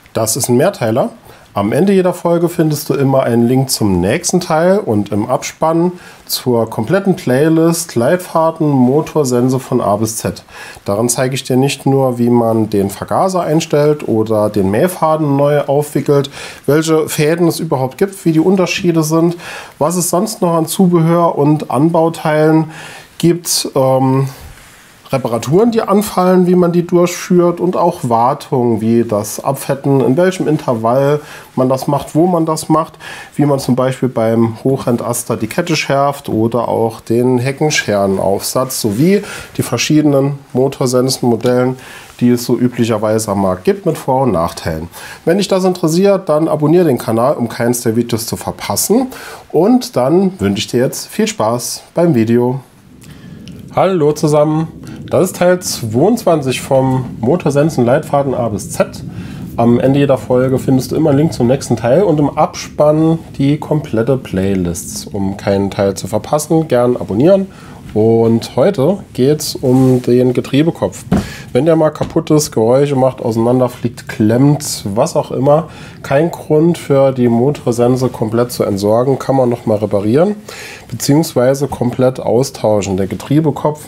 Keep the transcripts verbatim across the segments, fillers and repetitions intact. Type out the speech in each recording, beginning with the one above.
Das ist ein Mehrteiler. Am Ende jeder Folge findest du immer einen Link zum nächsten Teil und im Abspann zur kompletten Playlist Leitfaden Motorsense von A bis Z. Darin zeige ich dir nicht nur, wie man den Vergaser einstellt oder den Mähfaden neu aufwickelt, welche Fäden es überhaupt gibt, wie die Unterschiede sind, was es sonst noch an Zubehör und Anbauteilen gibt, ähm, Reparaturen, die anfallen, wie man die durchführt und auch Wartung, wie das Abfetten, in welchem Intervall man das macht, wo man das macht, wie man zum Beispiel beim Hochrentaster die Kette schärft oder auch den Heckenscherenaufsatz sowie die verschiedenen Motorsensenmodellen, die es so üblicherweise am Markt gibt, mit Vor- und Nachteilen. Wenn dich das interessiert, dann abonniere den Kanal, um keins der Videos zu verpassen, und dann wünsche ich dir jetzt viel Spaß beim Video. Hallo zusammen, das ist Teil zweiundzwanzig vom Motorsensen Leitfaden A bis Z. Am Ende jeder Folge findest du immer einen Link zum nächsten Teil und im Abspann die komplette Playlist. Um keinen Teil zu verpassen, gern abonnieren. Und heute geht es um den Getriebekopf. Wenn der mal kaputt ist, Geräusche macht, auseinanderfliegt, klemmt, was auch immer, kein Grund für die Motorsense komplett zu entsorgen, kann man noch mal reparieren bzw. komplett austauschen. Der Getriebekopf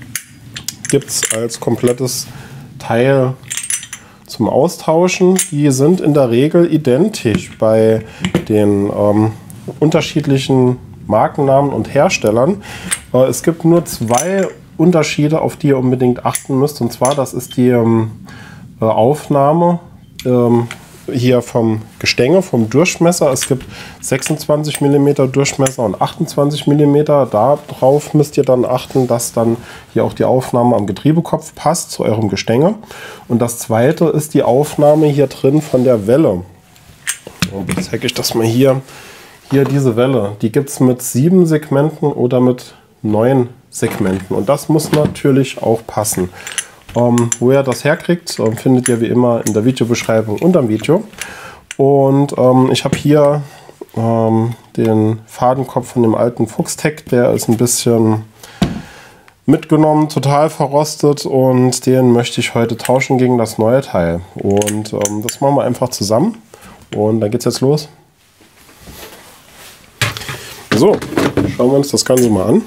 gibt es als komplettes Teil zum Austauschen. Die sind in der Regel identisch bei den ähm, unterschiedlichen Markennamen und Herstellern. Äh, es gibt nur zwei Unterschiede, auf die ihr unbedingt achten müsst. Und zwar, das ist die ähm, äh, Aufnahme ähm, hier vom Gestänge, vom Durchmesser. Es gibt sechsundzwanzig Millimeter Durchmesser und achtundzwanzig Millimeter. Darauf müsst ihr dann achten, dass dann hier auch die Aufnahme am Getriebekopf passt zu eurem Gestänge. Und das zweite ist die Aufnahme hier drin von der Welle. Und jetzt zeige ich das mal hier. Hier diese Welle, die gibt es mit sieben Segmenten oder mit neun Segmenten. Und das muss natürlich auch passen. Ähm, wo ihr das herkriegt, ähm, findet ihr wie immer in der Videobeschreibung unter dem Video. Und ähm, ich habe hier ähm, den Fadenkopf von dem alten Fuchstec. Der ist ein bisschen mitgenommen, total verrostet, und den möchte ich heute tauschen gegen das neue Teil. Und ähm, das machen wir einfach zusammen. Und dann geht's jetzt los. So, schauen wir uns das Ganze mal an.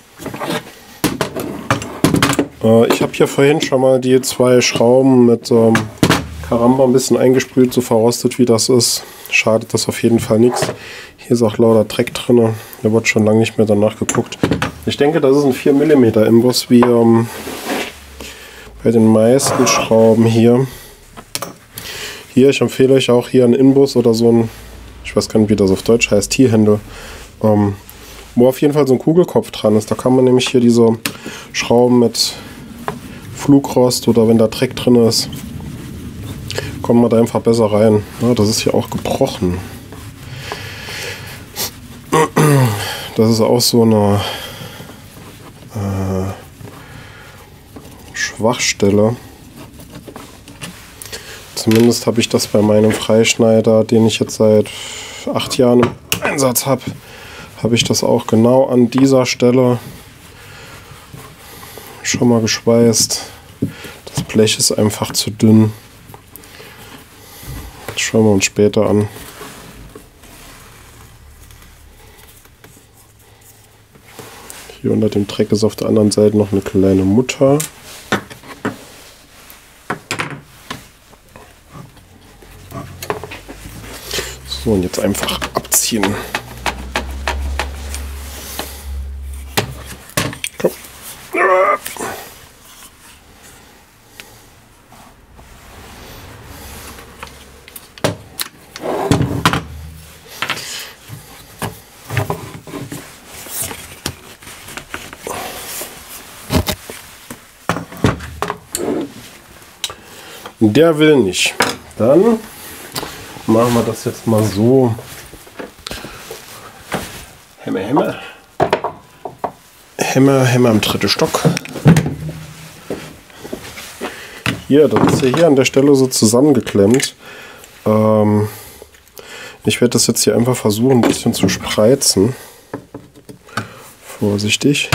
Äh, ich habe hier vorhin schon mal die zwei Schrauben mit ähm, Karamba ein bisschen eingesprüht, so verrostet wie das ist. Schadet das auf jeden Fall nichts. Hier ist auch lauter Dreck drin. Da wird schon lange nicht mehr danach geguckt. Ich denke, das ist ein vier Millimeter Imbus, wie ähm, bei den meisten Schrauben hier. Hier, ich empfehle euch auch hier einen Inbus oder so ein, ich weiß gar nicht, wie das auf Deutsch heißt, T-Handle. Ähm, wo auf jeden Fall so ein Kugelkopf dran ist. Da kann man nämlich hier diese Schrauben mit Flugrost oder wenn da Dreck drin ist, kommt man da einfach besser rein. Ja, das ist hier auch gebrochen. Das ist auch so eine äh, Schwachstelle. Zumindest habe ich das bei meinem Freischneider, den ich jetzt seit acht Jahren im Einsatz habe, habe ich das auch genau an dieser Stelle schon mal geschweißt. Das Blech ist einfach zu dünn. Das schauen wir uns später an. Hier unter dem Dreck ist auf der anderen Seite noch eine kleine Mutter. So, und jetzt einfach abziehen. Komm. Der will nicht. Dann machen wir das jetzt mal so. Hämmer, Hämmer. Hämmer, Hämmer im dritten Stock. Hier, das ist ja hier an der Stelle so zusammengeklemmt. Ähm, ich werde das jetzt hier einfach versuchen, ein bisschen zu spreizen. Vorsichtig.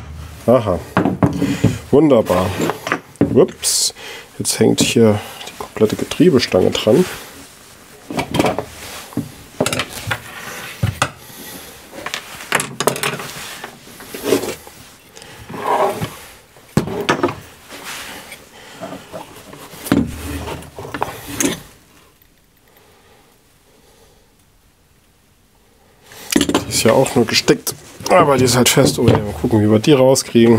Aha. Wunderbar. Ups. Jetzt hängt hier die komplette Getriebestange dran. Die ist ja auch nur gesteckt, aber die ist halt fest. Oh ja, mal gucken, wie wir die rauskriegen.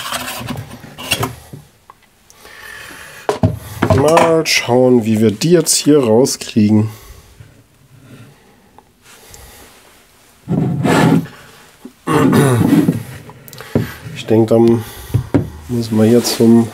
Mal schauen, wie wir die jetzt hier rauskriegen. Ich denke, dann muss man hier zum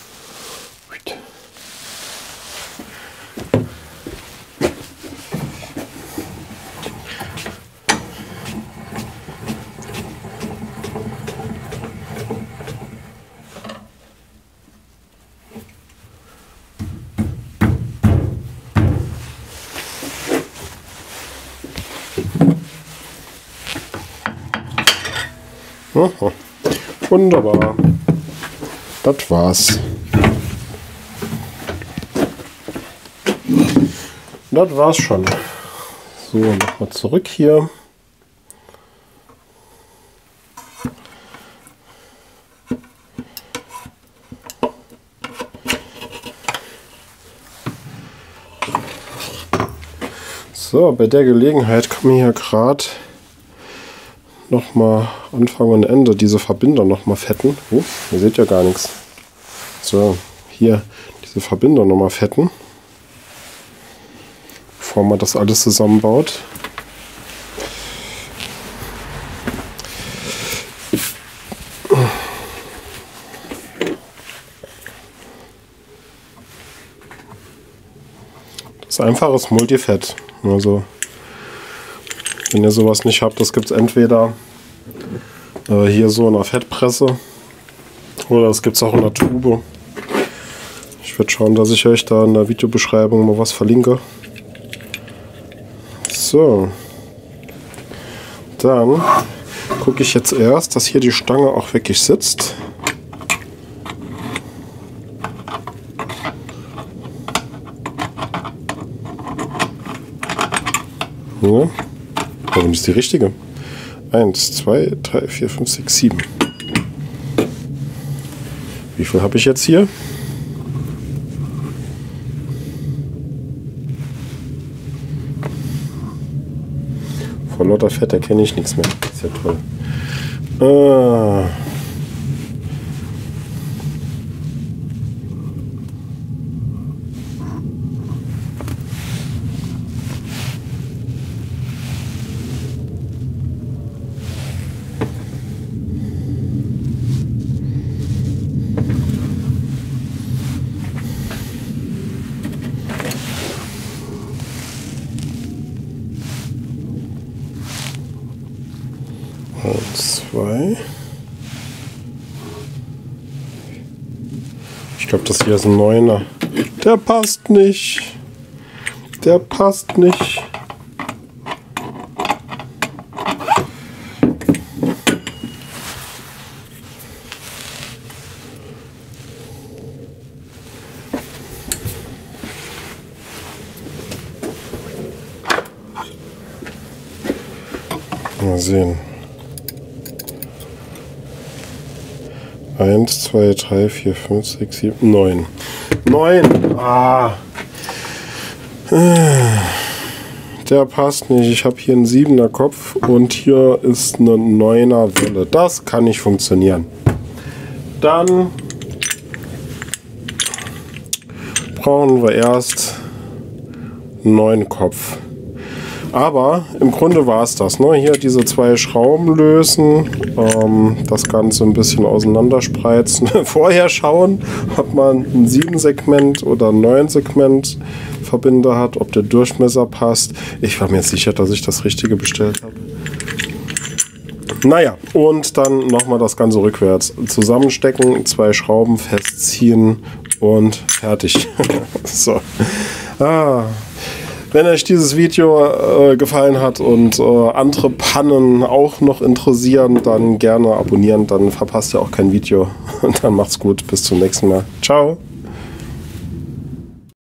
Aha. Wunderbar. Das war's. Das war's schon. So, nochmal zurück hier. So, bei der Gelegenheit kann man hier gerade noch mal Anfang und Ende diese Verbinder noch mal fetten. Oh, ihr seht ja gar nichts. So, hier diese Verbinder noch mal fetten, bevor man das alles zusammenbaut. Das ist einfaches Multifett. Also wenn ihr sowas nicht habt, das gibt es entweder äh, hier so in der Fettpresse oder das gibt es auch in der Tube. Ich werde schauen, dass ich euch da in der Videobeschreibung mal was verlinke. So. Dann gucke ich jetzt erst, dass hier die Stange auch wirklich sitzt. Ja. Warum ist die richtige? eins, zwei, drei, vier, fünf, sechs, sieben. Wie viel habe ich jetzt hier? Vor lauter Fett erkenne ich nichts mehr. Das ist ja toll. Ah. Eins, zwei. Ich glaube, das hier ist ein Neuner. Der passt nicht. Der passt nicht. Mal sehen. eins, zwei, drei, vier, fünf, sechs, sieben, neun. neun! Ah! Der passt nicht. Ich habe hier einen siebener Kopf und hier ist eine neuner Welle. Das kann nicht funktionieren. Dann brauchen wir erst einen neuen Kopf. Aber im Grunde war es das. Ne? Hier diese zwei Schrauben lösen, ähm, das Ganze ein bisschen auseinanderspreizen. Vorher schauen, ob man ein sieben Segment oder ein neun Segment Verbinder hat, ob der Durchmesser passt. Ich war mir jetzt sicher, dass ich das Richtige bestellt habe. Naja, und dann nochmal das Ganze rückwärts. Zusammenstecken, zwei Schrauben festziehen und fertig. So. Ah. Wenn euch dieses Video äh, gefallen hat und äh, andere Pannen auch noch interessieren, dann gerne abonnieren, dann verpasst ihr auch kein Video. Und dann macht's gut, bis zum nächsten Mal. Ciao!